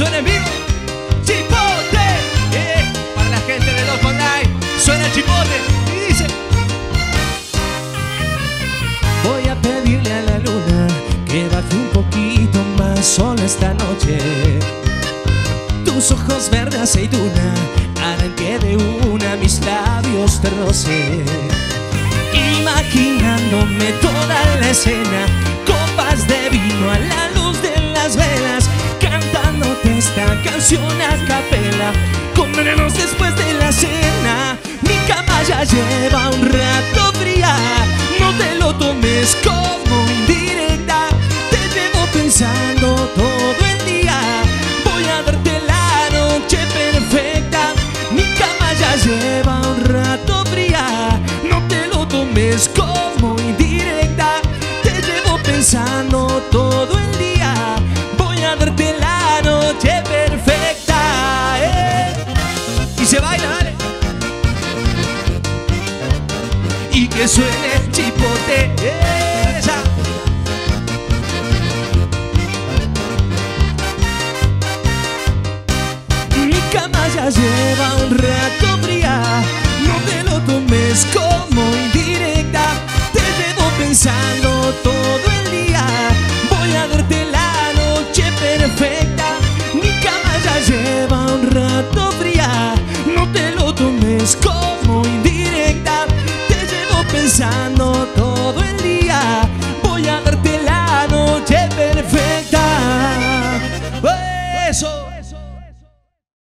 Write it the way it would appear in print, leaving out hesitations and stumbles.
suena en vivo. Chipote, para la gente de Loco Online, suena el chipote y dice: voy a pedirle a la luna que baje un poquito más sol esta noche. Tus ojos verde aceituna harán que de una mis labios te roce. Imaginándome toda la escena, copas de vino a la luz de las velas, cantándote esta canción a capela. Comernos después de la cena. Mi cama ya lleva un rato fría, no te lo tomes como indirecta. Te llevo pensando todo el día, voy a darte la noche perfecta. Mi cama ya lleva un rato fría, no te lo tomes como indirecta. Te llevo pensando todo el día, voy a darte la noche perfecta. Y se baila, dale. Y que suene el chipote. Esa. Mi cama ya lleva un rato